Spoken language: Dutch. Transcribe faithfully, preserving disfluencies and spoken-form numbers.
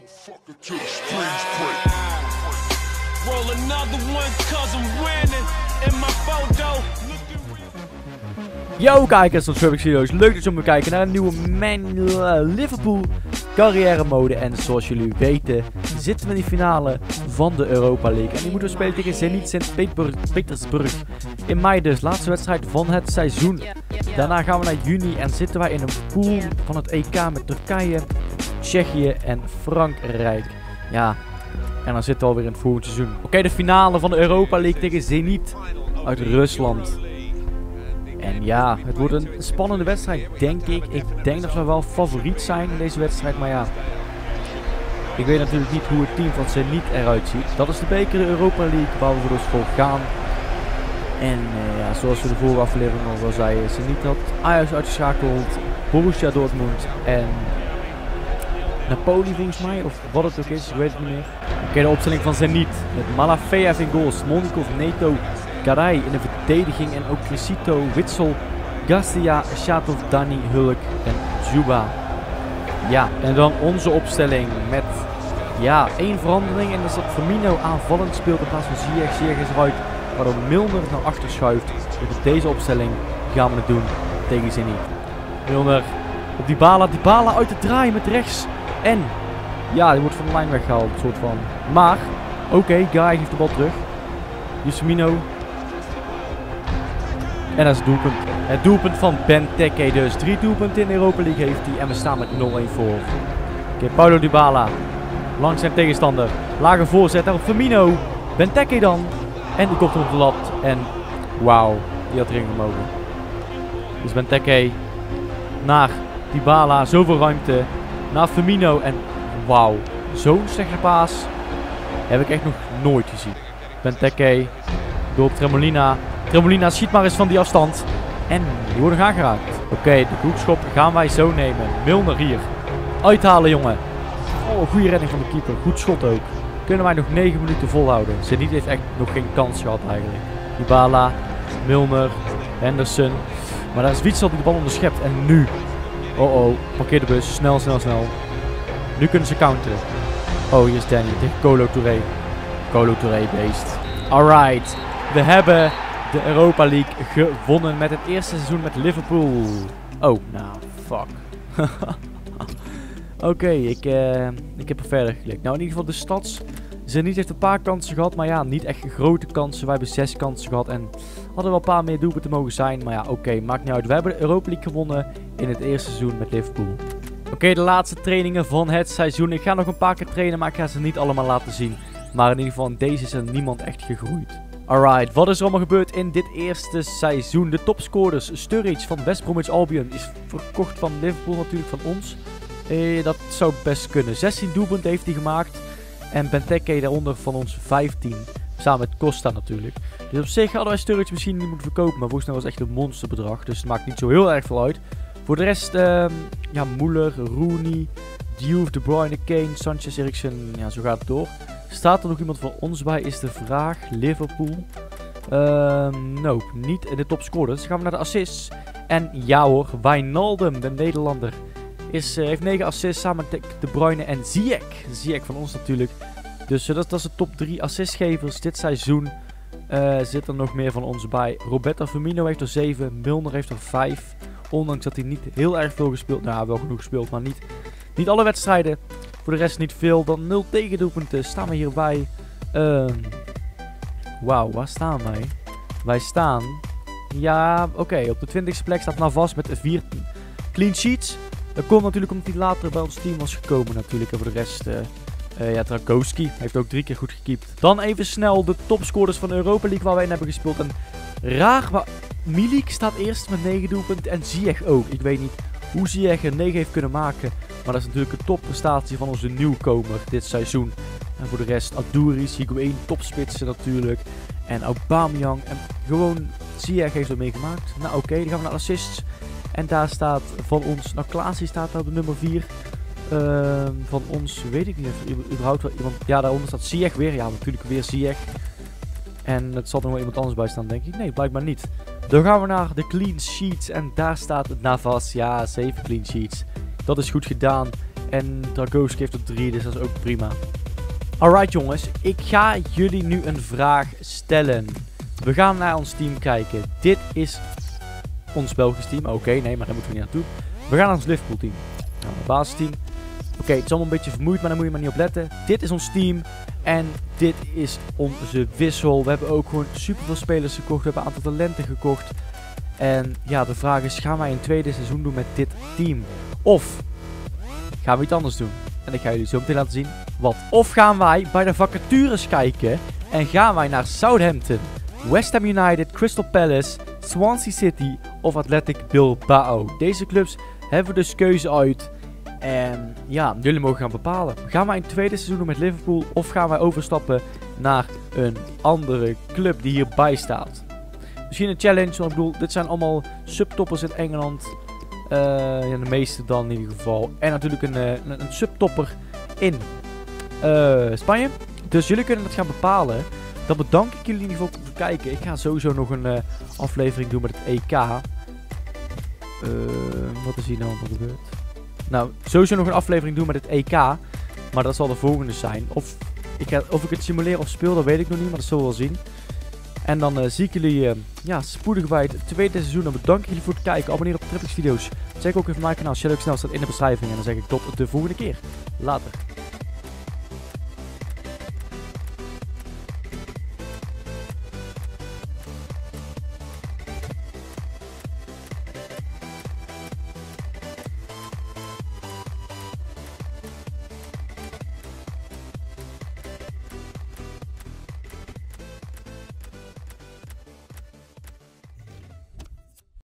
Roll another one cause I'm winning in my photo. Yo kijkers van Traffic Studios, leuk dat je om kijken naar een nieuwe Man Liverpool carrière mode. En zoals jullie weten zitten we in de finale van de Europa League. En die moeten we spelen tegen Zenit Sint-Petersburg. In mei dus, laatste wedstrijd van het seizoen. Daarna gaan we naar juni en zitten wij in een pool van het E K met Turkije, Tsjechië en Frankrijk. Ja, en dan zitten we alweer in het volgende seizoen. Oké, okay, de finale van de Europa League tegen Zenit uit Rusland. En ja, het wordt een spannende wedstrijd, denk ik. Ik denk dat we wel favoriet zijn in deze wedstrijd, maar ja. Ik weet natuurlijk niet hoe het team van Zenit eruit ziet. Dat is de beker de Europa League waar we dus voor gaan. En uh, ja, zoals we de vorige aflevering al wel zeiden, Zenit had Ajax uitgeschakeld, Borussia Dortmund en Napoli volgens mij, of wat het ook is, ik weet het niet meer. Oké, okay, de opstelling van Zenit. Met Malafeev in goals, Monikov, Neto, Garay in de verdediging en ook Crisito, Witsel, Garcia, Shatov, Dani, Hulk en Juba. Ja, en dan onze opstelling met ja, één verandering en dat is dat Firmino aanvallend speelt in plaats van Ziyech. Ziyech is eruit, waardoor Milner naar achter schuift. Dus met deze opstelling gaan we het doen tegen Zenit. Milner op Dybala, Dybala uit de draai met rechts en ja, die wordt van de lijn weggehaald, soort van. Maar, oké, okay, Guy heeft de bal terug. Hier is Firmino. En dat is het doelpunt. Het doelpunt van Benteke dus. Drie doelpunten in de Europa League heeft hij. En we staan met nul-een voor. Oké, okay, Paulo Dybala. Langs zijn tegenstander. Lage voorzet. Daarop Firmino. Benteke dan. En die komt op de lat. En wauw. Die had erin gemogen. Dus Benteke. Naar Dybala. Zoveel ruimte. Naar Firmino. En wauw. Zo'n slechte paas heb ik echt nog nooit gezien. Benteke. Door op Tremolina. Tremolina schiet maar eens van die afstand. En die worden aangeraakt. Oké, okay, de hoekschop gaan wij zo nemen. Milner hier. Uithalen, jongen. Oh, goede redding van de keeper. Goed schot ook. Kunnen wij nog negen minuten volhouden. Zenit heeft echt nog geen kans gehad eigenlijk. Dybala, Milner, Henderson. Maar daar is Witsel die de bal onderschept. En nu. Oh oh, parkeer de bus. Snel, snel, snel. Nu kunnen ze counteren. Oh, hier is Danny tegen Kolo Touré. Kolo Touré beest. Alright. We hebben de Europa League gewonnen met het eerste seizoen met Liverpool. Oh, nou, fuck. Oké, okay, ik, uh, ik heb er verder geklikt. Nou, in ieder geval de stads. Zenit heeft een paar kansen gehad, maar ja, niet echt grote kansen. Wij hebben zes kansen gehad en hadden wel een paar meer doelpunten mogen zijn. Maar ja, oké, okay, maakt niet uit. We hebben de Europa League gewonnen in het eerste seizoen met Liverpool. Oké, okay, de laatste trainingen van het seizoen. Ik ga nog een paar keer trainen, maar ik ga ze niet allemaal laten zien. Maar in ieder geval in deze is er niemand echt gegroeid. Alright, wat is er allemaal gebeurd in dit eerste seizoen? De topscorers. Sturridge van West Bromwich Albion is verkocht van Liverpool, natuurlijk van ons. Eh, dat zou best kunnen. zestien doelpunten heeft hij gemaakt. En Benteke daaronder van ons vijftien. Samen met Costa natuurlijk. Dus op zich hadden wij Sturridge misschien niet moeten verkopen. Maar volgens mij was het echt een monsterbedrag. Dus het maakt niet zo heel erg veel uit. Voor de rest, uh, ja, Müller, Rooney, Diouf, De Bruyne, Kane, Sanchez, Eriksen. Ja, zo gaat het door. Staat er nog iemand van ons bij, is de vraag. Liverpool. Uh, nope, niet in de topscorers. Dus gaan we naar de assists. En ja hoor, Wijnaldum, de Nederlander, is, uh, heeft negen assists samen met De Bruyne en Ziyech. Ziyech van ons natuurlijk. Dus uh, dat, dat is de top drie assistgevers dit seizoen. Uh, zit er nog meer van ons bij. Roberto Firmino heeft er zeven, Milner heeft er vijf. Ondanks dat hij niet heel erg veel gespeeld, nou wel genoeg gespeeld, maar niet, niet alle wedstrijden. Voor de rest niet veel, dan nul tegendoelpunten. Staan we hierbij. Um, Wauw, waar staan wij? Wij staan, ja, oké, okay, op de twintigste plek staat Navas met vier clean sheets. Dat komt natuurlijk omdat hij later bij ons team was gekomen natuurlijk. En voor de rest, uh, uh, ja, Trakowski heeft ook drie keer goed gekiept. Dan even snel de topscorers van de Europa League waar wij in hebben gespeeld. En raar, maar Milik staat eerst met negen doelpunten en Ziyech ook. Ik weet niet hoe Ziyech er negen heeft kunnen maken. Maar dat is natuurlijk een topprestatie van onze nieuwkomer dit seizoen. En voor de rest Adouri, Higuain, topspitsen natuurlijk. En Aubameyang. En gewoon Ziyech heeft er mee gemaakt. Nou oké, okay, dan gaan we naar assists. En daar staat van ons, nou Klaasie staat daar op de nummer vier. Uh, van ons, weet ik niet of überhaupt wel iemand, ja daaronder staat Ziyech weer. Ja natuurlijk weer Ziyech. En het zal er nog wel iemand anders bij staan denk ik. Nee, blijkbaar niet. Dan gaan we naar de clean sheets en daar staat Navas. Ja, zeven clean sheets. Dat is goed gedaan. En Dragowski heeft er drie, dus dat is ook prima. Alright jongens, ik ga jullie nu een vraag stellen. We gaan naar ons team kijken. Dit is ons Belgisch team. Oké, okay, nee, maar daar moeten we niet naartoe. We gaan naar ons Liverpool team. Nou, het basisteam. Oké, okay, het is allemaal een beetje vermoeid, maar daar moet je maar niet op letten. Dit is ons team. En dit is onze wissel. We hebben ook gewoon super veel spelers gekocht. We hebben een aantal talenten gekocht. En ja, de vraag is, gaan wij een tweede seizoen doen met dit team? Of gaan we iets anders doen? En ik ga jullie zo meteen laten zien wat. Of gaan wij bij de vacatures kijken en gaan wij naar Southampton, West Ham United, Crystal Palace, Swansea City of Athletic Bilbao. Deze clubs hebben we dus keuze uit. En ja, jullie mogen gaan bepalen. Gaan wij een tweede seizoen doen met Liverpool of gaan wij overstappen naar een andere club die hierbij staat? Misschien een challenge, want ik bedoel, dit zijn allemaal subtoppers in Engeland. Uh, ja, de meeste dan in ieder geval. En natuurlijk een, uh, een, een subtopper in uh, Spanje. Dus jullie kunnen het gaan bepalen. Dan bedank ik jullie in ieder geval voor het kijken. Ik ga sowieso nog een uh, aflevering doen met het E K. Uh, wat is hier nou allemaal gebeurd? Nou, sowieso nog een aflevering doen met het E K. Maar dat zal de volgende zijn. Of ik, ga, of ik het simuleer of speel, dat weet ik nog niet. Maar dat zullen we wel zien. En dan uh, zie ik jullie uh, ja, spoedig bij het tweede seizoen. Dan bedank ik jullie voor het kijken. Abonneer op Trippix video's. Check ook even mijn kanaal. Shadow Snel staat in de beschrijving. En dan zeg ik tot de volgende keer. Later.